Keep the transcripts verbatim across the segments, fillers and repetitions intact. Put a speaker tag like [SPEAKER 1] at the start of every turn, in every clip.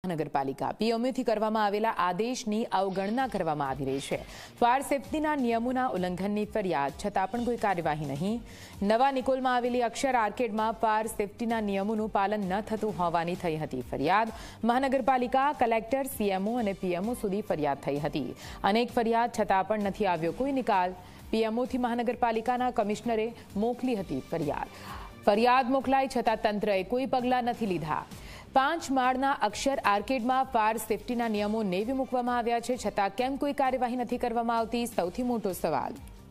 [SPEAKER 1] નગરપાલિકા પીએમઓથી કરવામાં આવેલા આદેશની અવગણના કરવામાં આવી રહી છે। ફાયર સેફટીના નિયમોના ઉલ્લંઘનની ફરિયાદ છતાં પણ કોઈ કાર્યવાહી નહીં। નવા નિકોલમાં આવેલી અક્ષર આર્કેડમાં ફાયર સેફટીના નિયમોનું પાલન ન થતું હોવાની થઈ હતી ફરિયાદ। મહાનગરપાલિકા કલેક્ટર સીએમઓ અને પીએમઓ સુધી ફરિયાદ થઈ હતી। અનેક ફરિયાદ છતાં પણ નથી આવ્યો કોઈ નિકાલ। પીએમઓથી મહાનગરપાલિકાના કમિશનરે મોકલી હતી ફરિયાદ ફરિયાદ મોકલાઈ છતાં તંત્રએ કોઈ પગલાં નથી લીધા। પાંચ માળના અક્ષર આર્કેડમાં ફાયર સેફટીના નિયમો નેવી મૂકવામાં આવ્યા છે છતાં કેમ કોઈ કાર્યવાહી નથી કરવામાં આવતી સૌથી મોટો સવાલ।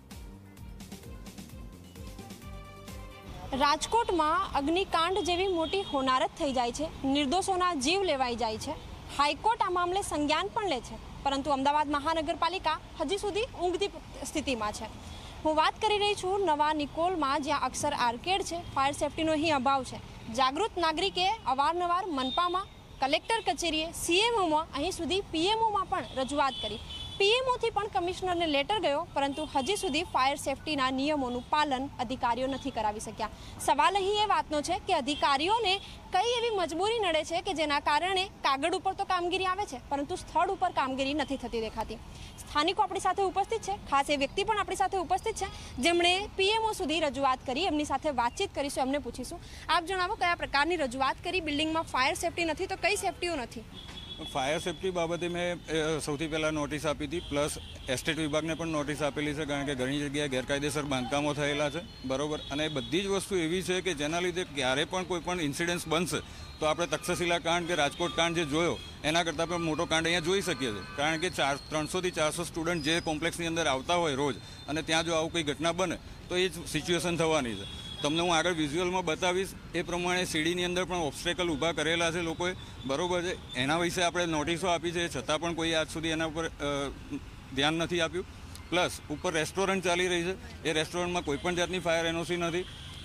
[SPEAKER 2] રાજકોટમાં અગ્નિકાંડ જેવી મોટી હોનારત થઈ જાય છે, નિર્દોષોના જીવ લેવાઈ જાય છે। હાઈકોર્ટ આ મામલે સંજ્ઞાન પણ લે છે, પરંતુ અમદાવાદ મહાનગરપાલિકા હજી સુધી ઊંઘતી સ્થિતિમાં છે। હું વાત કરી રહી છું નવા નિકોલમાં, જ્યાં અક્ષર આર્કેડ છે। ફાયર સેફટીનો અહીં અભાવ છે। જાગૃત નાગરિકે અવારનવાર મનપામાં, કલેક્ટર કચેરીએ, સીએમઓમાં, અહીં સુધી પીએમઓમાં પણ રજૂઆત કરી। પીએમઓથી પણ કમિશનરને લેટર ગયો, પરંતુ હજી સુધી ફાયર સેફટીના નિયમોનું પાલન અધિકારીઓ નથી કરાવી શક્યા। સવાલ અહીં એ વાતનો છે કે અધિકારીઓને કઈ એવી મજબૂરી નડે છે કે જેના કારણે કાગળ ઉપર તો કામગીરી આવે છે, પરંતુ સ્થળ ઉપર કામગીરી નથી થતી દેખાતી। સ્થાનિકો આપણી સાથે ઉપસ્થિત છે, ખાસ એ વ્યક્તિ પણ આપણી સાથે ઉપસ્થિત છે જેમણે પીએમઓ સુધી રજૂઆત કરી। એમની સાથે વાતચીત કરીશું, એમને પૂછીશું, આપ જણાવો કયા પ્રકારની રજૂઆત કરી? બિલ્ડિંગમાં ફાયર સેફટી નથી તો કઈ સેફટીઓ નથી?
[SPEAKER 3] ફાયર સેફટી બાબતે મેં સૌથી પહેલાં નોટિસ આપી હતી, પ્લસ એસ્ટેટ વિભાગને પણ નોટિસ આપેલી છે, કારણ કે ઘણી જગ્યાએ ગેરકાયદેસર બાંધકામો થયેલા છે, બરાબર। અને બધી જ વસ્તુ એવી છે કે જેના લીધે ક્યારે પણ કોઈ પણ ઇન્સિડન્સ બનશે તો આપણે તક્ષશિલા કાંડ કે રાજકોટ કાંડ જે જોયો એના કરતાં પણ મોટો કાંડ અહીંયા જોઈ શકીએ છીએ, કારણ કે ચાર ત્રણસોથી ચારસો સ્ટુડન્ટ જે કોમ્પ્લેક્સની અંદર આવતા હોય રોજ, અને ત્યાં જો આવું કંઈ ઘટના બને તો એ જ સિચ્યુએશન થવાની છે। તમને હું આગળ વિઝ્યુઅલમાં બતાવીશ એ પ્રમાણે સીડીની અંદર પણ ઓબ્સ્ટેકલ ઊભા કરેલા છે લોકોએ, બરાબર છે। એના વિશે આપણે નોટિસો આપી છે, છતાં પણ કોઈ આજ સુધી એના ઉપર ધ્યાન નથી આપ્યું। પ્લસ ઉપર રેસ્ટોરન્ટ ચાલી રહી છે, એ રેસ્ટોરન્ટમાં કોઈ પણ જાતની ફાયર એનઓસી નથી।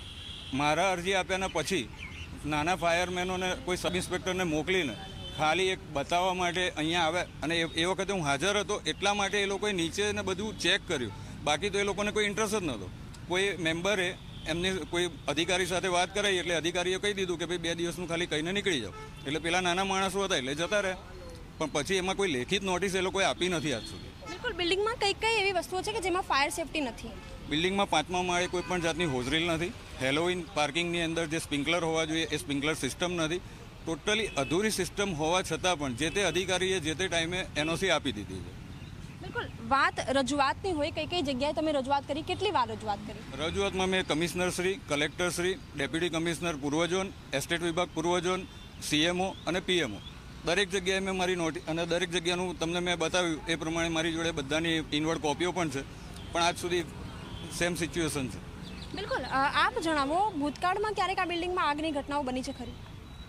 [SPEAKER 3] મારા અરજી આપ્યાના પછી નાના ફાયરમેનોને કોઈ સબ ઇન્સ્પેક્ટરને મોકલીને ખાલી એક બતાવવા માટે અહીંયા આવ્યા, અને એ વખતે હું હાજર હતો એટલા માટે એ લોકોએ નીચે ને બધું ચેક કર્યું, બાકી તો એ લોકોને કોઈ ઇન્ટરેસ્ટ જ નહોતો। કોઈ મેમ્બરે એમની કોઈ અધિકારી સાથે વાત કરાઈ એટલે અધિકારીએ કહી દીધું કે ભાઈ બે દિવસનું ખાલી કહીને નીકળી જાઓ, એટલે પેલા નાના માણસો હતા એટલે જતા રહ્યા, પણ પછી એમાં કોઈ લેખિત નોટિસ એ લોકોએ આપી નથી આજ સુધી।
[SPEAKER 2] બિલકુલ, બિલ્ડિંગમાં કઈ કઈ એવી વસ્તુઓ છે કે જેમાં ફાયર સેફટી નથી?
[SPEAKER 3] બિલ્ડિંગમાં પાંચમા માળે કોઈ પણ જાતની હોઝરીલ નથી। હેલોવીન પાર્કિંગની અંદર જે સ્પ્રિંકલર હોવા જોઈએ એ સ્પ્રિંકલર સિસ્ટમ નથી। ટોટલી અધૂરી સિસ્ટમ હોવા છતાં પણ જે તે અધિકારીએ જે તે ટાઈમે એનઓસી આપી દીધી છે।
[SPEAKER 2] બિલકુલ, વાત રજૂઆતની હોય, કઈ કઈ જગ્યાએ તમે રજૂઆત કરી, કેટલી વાર રજૂઆત કરી?
[SPEAKER 3] રજૂઆતમાં મેં commissioner Shri, collector Shri, deputy commissioner પૂર્વ ઝોન, એસ્ટેટ વિભાગ પૂર્વ ઝોન, સીએમઓ અને પીએમઓ દરેક જગ્યાએ મેં મારી નોટિસ, અને દરેક જગ્યાનું તમને મેં બતાવ્યું એ પ્રમાણે મારી જોડે બધાની ઇનવર્ડ કોપીઓ પણ છે, પણ આજ સુધી સેમ સિચ્યુએશન છે।
[SPEAKER 2] બિલકુલ, આપ જણાવો, ભૂતકાળમાં ક્યારેક આ બિલ્ડિંગમાં આગની ઘટનાઓ બની છે ખરી?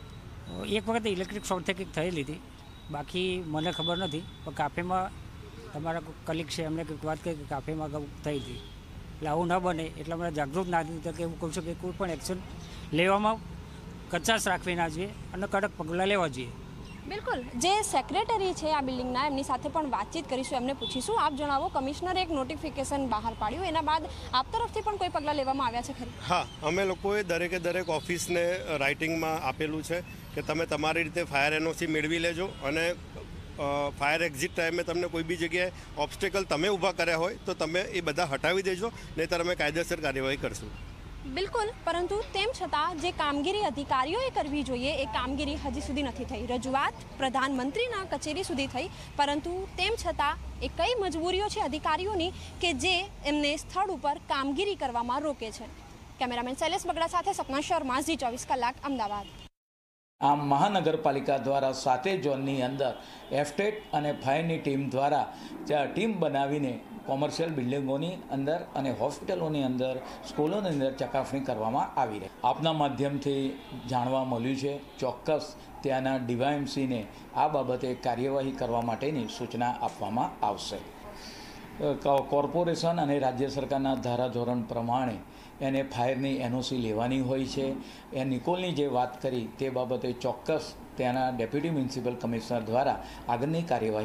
[SPEAKER 4] એક વખત ઇલેક્ટ્રિક શોર્ટ સર્કિટ થયેલી હતી, બાકી મને ખબર નથી, પણ કાફેમાં તમારા કલીગ છે એમને કંઈક વાત કરી કે કાફેમાં થઈ હતી, એટલે આવું ન બને એટલે મને જાગૃત નાગરિક તરીકે એવું કહું છું કે કોઈ પણ એક્શન લેવામાં કચાશ રાખવી ના જોઈએ અને કડક પગલાં લેવા જોઈએ।
[SPEAKER 2] બિલકુલ, જે સેક્રેટરી છે આ બિલ્ડિંગના, એમની સાથે પણ વાતચીત કરીશું, એમને પૂછીશું, આપ જણાવો, કમિશનરે એક નોટિફિકેશન બહાર પાડ્યું, એના બાદ આપ તરફથી પણ કોઈ પગલાં લેવામાં આવ્યા છે ખરી?
[SPEAKER 5] હા, અમે લોકોએ દરેકે દરેક ઓફિસને રાઇટિંગમાં આપેલું છે કે તમે તમારી રીતે ફાયર એનઓસી મેળવી લેજો, અને ફાયર એક્ઝિટ ટાઈમે તમને કોઈ બી જગ્યાએ ઓબ્સ્ટેકલ તમે ઊભા કર્યા હોય તો તમે એ બધા હટાવી દેજો, નહીંતર અમે કાયદેસર કાર્યવાહી કરશું।
[SPEAKER 2] બિલકુલ, પરંતુ તેમ છતાં જે કામગીરી અધિકારીઓએ કરવી જોઈએ એ કામગીરી હજી સુધી નથી થઈ। રજૂઆત પ્રધાનમંત્રીના કચેરી સુધી થઈ, પરંતુ તેમ છતાં એ કઈ મજબૂરીઓ છે અધિકારીઓની કે જે એમને સ્થળ ઉપર કામગીરી કરવામાં રોકે છે। કેમેરામેન શૈલેષ બગડા સાથે સપના શર્મા, ઝી ચોવીસ કલાક, અમદાવાદ।
[SPEAKER 6] આમ મહાનગરપાલિકા દ્વારા સાતે ઝોનની અંદર એસ્ટેટ અને ફાયરની ટીમ દ્વારા ટીમ બનાવીને કોમર્શિયલ બિલ્ડિંગોની અંદર અને હોસ્પિટલોની અંદર, સ્કૂલોની અંદર ચકાસણી કરવામાં આવી રહી। આપના માધ્યમથી જાણવા મળ્યું છે, ચોક્કસ ત્યાંના ડીવાયએમસીને આ બાબતે કાર્યવાહી કરવા માટેની સૂચના આપવામાં આવશે। કોર્પોરેશન અને રાજ્ય સરકારના ધારાધોરણ પ્રમાણે એને ફાયરની એનઓસી લેવાની હોય છે। એ નિકોલની જે વાત કરી તે બાબતે ચોક્કસ ત્યાંના ડેપ્યુટી મ્યુનિસિપલ કમિશનર દ્વારા આગળની કાર્યવાહી